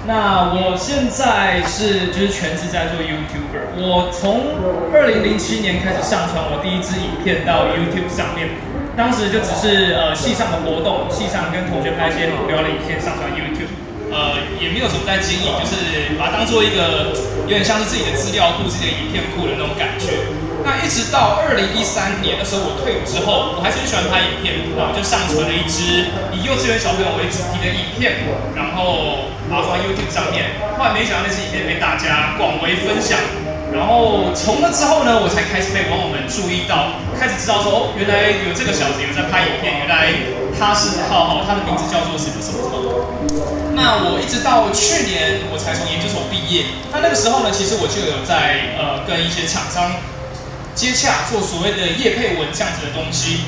那我现在就是全职在做 YouTuber。我从2007年开始上传我第一支影片到 YouTube 上面，当时就只是系上的活动，系上跟同学拍一些无聊的影片上传 YouTube，也没有什么在经营，就是把它当做一个有点像是自己的资料库、自己的影片库的那种感觉。那一直到2013年的时候，我退伍之后，我还是很喜欢拍影片，那我就上传了一支以幼稚园小朋友为主题的影片，然后把它放在 YouTube 上面。后来没想到那支影片被大家广为分享，然后从那之后呢，我才开始被网友们注意到，开始知道说，原来有这个小子有在拍影片，原来他是浩浩，他的名字叫做什么什么什么。那我一直到去年我才从研究所毕业，那个时候呢，其实我就有在跟一些厂商接洽做所谓的业配文这样子的东西。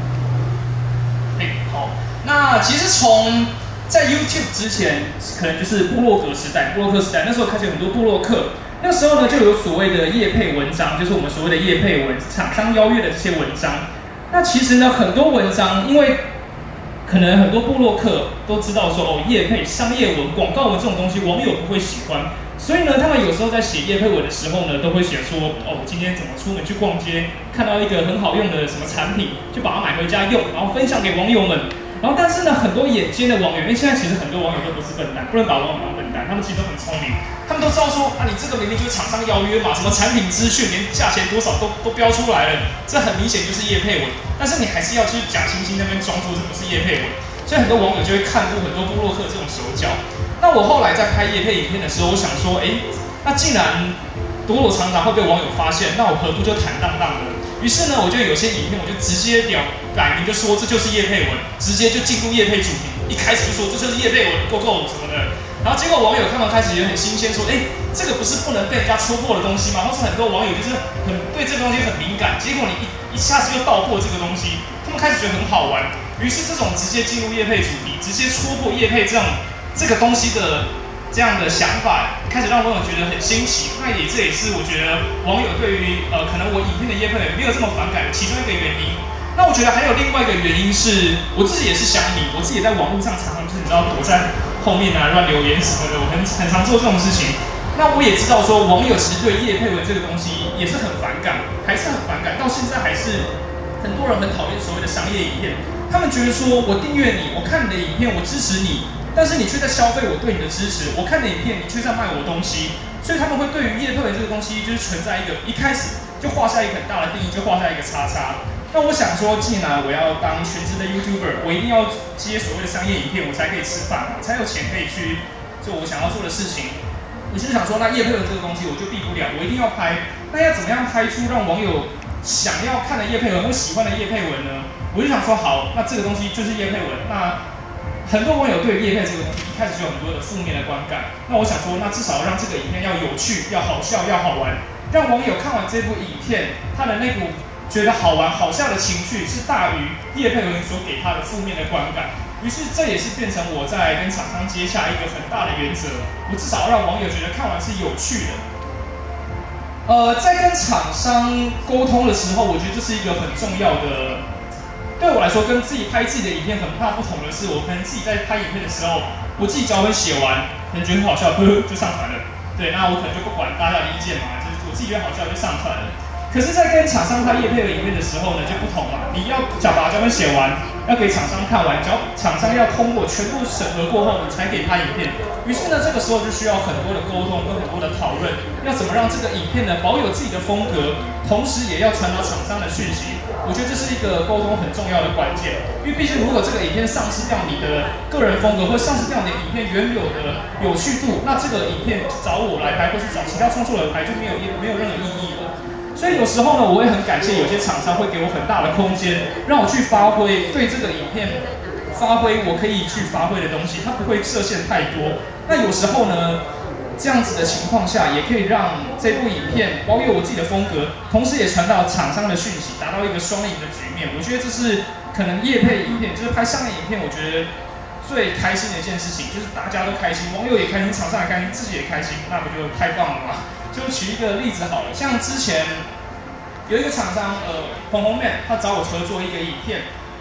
好，那其实从在 YouTube 之前，可能就是部落格时代，那时候开始有很多部落客，那时候呢就有所谓的业配文章，就是我们所谓的业配文，厂商邀约的这些文章。那其实呢，很多文章，因为可能很多部落客都知道说，哦，业配、商业文、广告文这种东西，网友不会喜欢。所以呢，他们有时候在写业配文的时候呢，都会写说，哦，我今天怎么出门去逛街，看到一个很好用的什么产品，就把它买回家用，然后分享给网友们。然后，但是呢，很多眼尖的网友，因为现在其实很多网友都不是笨蛋，不能把网友当笨蛋，他们其实都很聪明，他们都知道说，啊，你这个明明就是厂商邀约嘛，什么产品资讯，连价钱多少都标出来了，这很明显就是业配文。但是你还是要去假惺惺那边装作这不是业配文，所以很多网友就会看出很多部落客这种手脚。那我后来在拍业配影片的时候，我想说，那既然躲躲藏藏会被网友发现，那我何不就坦荡荡的？于是呢，我就有些影片我就直接摆明就说这就是业配文，直接就进入业配主题，一开始就说这就是业配文，Go 什么的。然后结果网友他们开始也很新鲜，说，这个不是不能被人家戳破的东西吗？或是很多网友就是对这个东西很敏感，结果你一下子就道破这个东西，他们开始觉得很好玩。于是这种直接进入业配主题，直接戳破业配这个东西的这样的想法，开始让网友觉得很新奇。那这也是我觉得网友对于可能我影片的业配没有这么反感的其中一个原因。那我觉得还有另外一个原因是，我自己也是乡民，我自己也在网络上常常就是你知道躲在后面啊乱留言什么的，我很常做这种事情。那我也知道说网友其实对业配文这个东西也是很反感，还是很反感，到现在还是很多人很讨厌所谓的商业影片。他们觉得说我订阅你，我看你的影片，我支持你，但是你却在消费我对你的支持，我看你的影片，你却在卖我东西，所以他们会对于业配文这个东西就是存在一开始就画下一个很大的定义，就画下一个叉叉。那我想说，既然我要当全职的 YouTuber， 我一定要接所谓的商业影片，我才可以吃饭嘛，才有钱可以去做我想要做的事情。我就想说，那业配文这个东西我就避不了，我一定要拍。那要怎么样拍出让网友想要看的业配文或喜欢的业配文呢？我就想说，好，那这个东西就是业配文。那很多网友对业配这个东西一开始就有很多的负面的观感。那我想说，那至少让这个影片要有趣、要好笑、要好玩，让网友看完这部影片，他的那股觉得好玩、好笑的情绪是大于业配文所给他的负面的观感。于是这也是变成我在跟厂商接洽一个很大的原则，我至少要让网友觉得看完是有趣的。在跟厂商沟通的时候，我觉得这是一个很重要的。对我来说，跟自己拍自己的影片很大不同的是，我可能自己在拍影片的时候，我自己脚本写完，可能觉得很好笑，就上传了。对，那我可能就不管大家的意见嘛，就是我自己觉得好笑就上传了。可是，在跟厂商拍业配的影片的时候呢，就不同了。你要把脚本写完，要给厂商看完，厂商要通过全部审核过后，你才给他影片。于是呢，这个时候就需要很多的沟通跟很多的讨论，要怎么让这个影片呢保有自己的风格，同时也要传达厂商的讯息。我觉得这是一个沟通很重要的关键，因为毕竟如果这个影片丧失掉你的个人风格，或丧失掉你的影片原有的有趣度，那这个影片找我来拍，或是找其他创作人拍，就没有任何意义了。所以有时候呢，我也很感谢有些厂商会给我很大的空间，让我去发挥对这个影片发挥我可以去发挥的东西，它不会设限太多。那有时候呢，这样子的情况下，也可以让这部影片保有我自己的风格，同时也传到厂商的讯息，达到一个双赢的局面。我觉得这是可能业配影片，就是拍商业影片，我觉得最开心的一件事情，就是大家都开心，网友也开心，厂商也开心，自己也开心，那不就太棒了吗？就举一个例子好了，像之前有一个厂商，彭红 man， 他找我合作一个影片，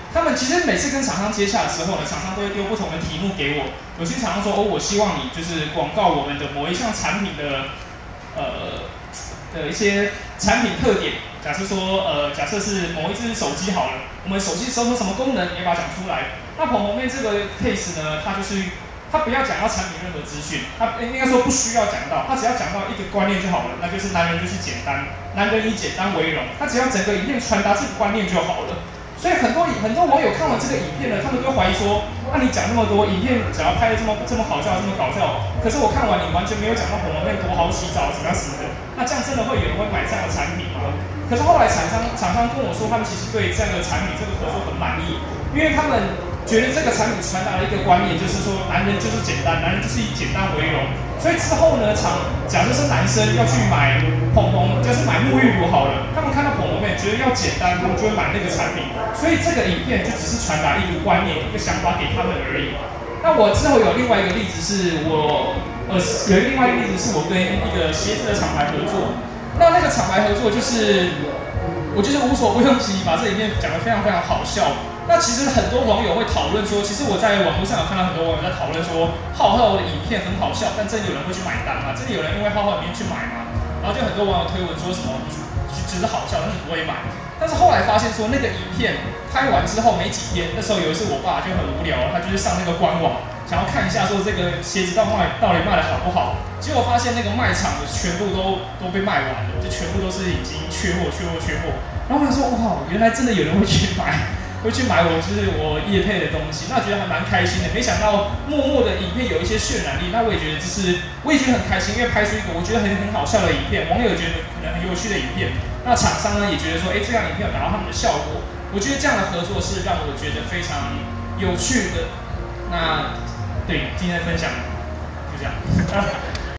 他们其实每次跟厂商接洽的时候呢，厂商都会丢不同的题目给我。有些厂商说，我希望你就是广告我们的某一项产品的一些产品特点。假设说假设是某一只手机好了，我们手机收出什么功能，你要把它讲出来。那彭红妹这个 case 呢，他不要讲到产品任何资讯，他应该说不需要讲到，他只要讲到一个观念就好了，那就是男人就是简单，男人以简单为荣，他只要整个影片传达这个观念就好了。所以很多网友看完这个影片呢，他们都怀疑说，你讲那么多，影片只要拍的这么好笑，这么搞笑，可是我看完你完全没有讲到彭红妹多好洗澡，怎么样什么的，那这样真的会有人会买这样的产品吗？可是后来厂商跟我说，他们其实对这样的产品这个合作很满意，因为他们觉得这个产品传达了一个观念，就是说男人就是简单，男人就是以简单为荣。所以之后呢，假设是男生要去买就是买沐浴乳好了，他们看到彭红妹觉得要简单，他们就会买那个产品。所以这个影片就只是传达一个观念、一个想法给他们而已。那我之后有另外一个例子是另外一个例子是我跟一个鞋子的厂牌合作。那个厂牌合作就是我就是无所不用其极，把这影片讲得非常非常好笑。那其实很多网友会讨论说，其实我在网络上有看到很多网友在讨论说，浩浩的影片很好笑，但真的有人会去买单吗？真的有人因为浩浩影片去买吗？然后就很多网友推文说什么，只是好笑，但是不会买。但是后来发现说，那个影片拍完之后没几天，那时候有一次我爸就很无聊，他就是上那个官网，想要看一下说这个鞋子到底卖的好不好。结果发现那个卖场的全部都被卖完了，就全部都是已经缺货。然后我想说，哇，原来真的有人会去买。会去买就是我业配的东西，那觉得还蛮开心的。没想到默默的影片有一些渲染力，那我也觉得很开心，因为拍出一个我觉得很好笑的影片，网友觉得可能很有趣的影片，那厂商呢也觉得说，这样影片有达到他们的效果。我觉得这样的合作是让我觉得非常有趣的。那对今天的分享就这样。